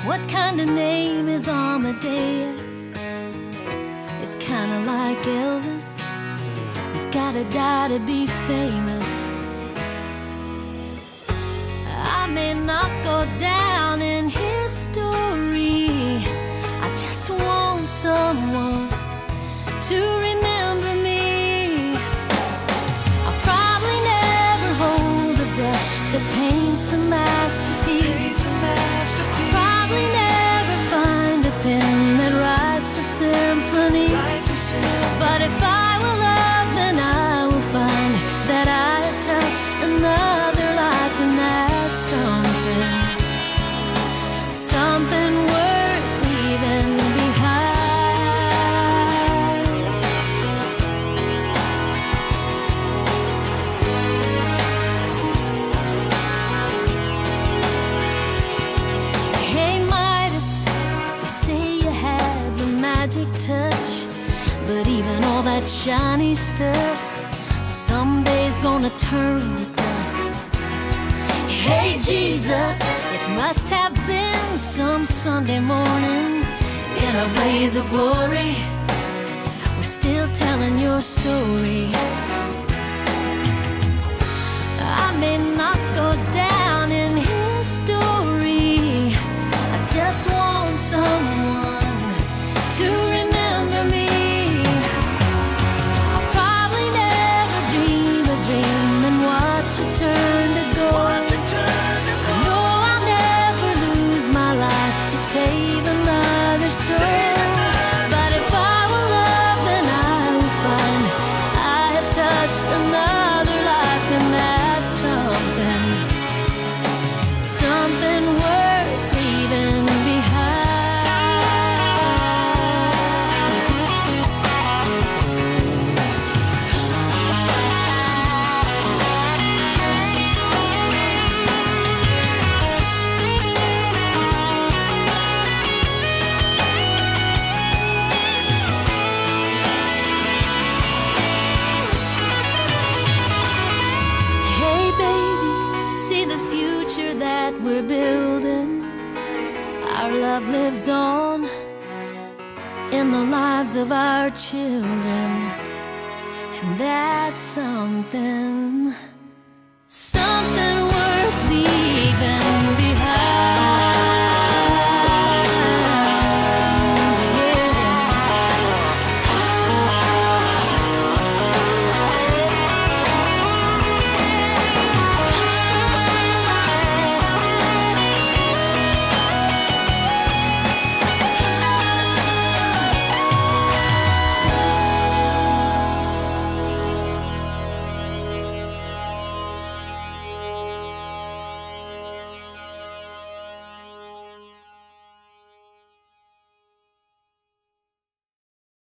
What kind of name is Amadeus? It's kinda like Elvis. You gotta die to be famous. I may not go down in history. I just want someone to remember me. I'll probably never hold a brush that paints a masterpiece. I'll probably never find a pen that writes a symphony. But if I will love, then I will find that I have touched another life, and that's something worth leaving behind. Hey Midas, they say you had the magic touch, but even all that shiny stuff someday's gonna turn to dust. Hey Jesus, it must have been some Sunday morning in a blaze of glory. We're still telling your story. I may not go down in history. I just want someone to remember me. I'll probably never dream a dream and watch it turn to gold. Save another soul. But if I will love, then I will find I have touched another life, and that's something worth leaving behind. That we're building, our love lives on in the lives of our children, and that's something worth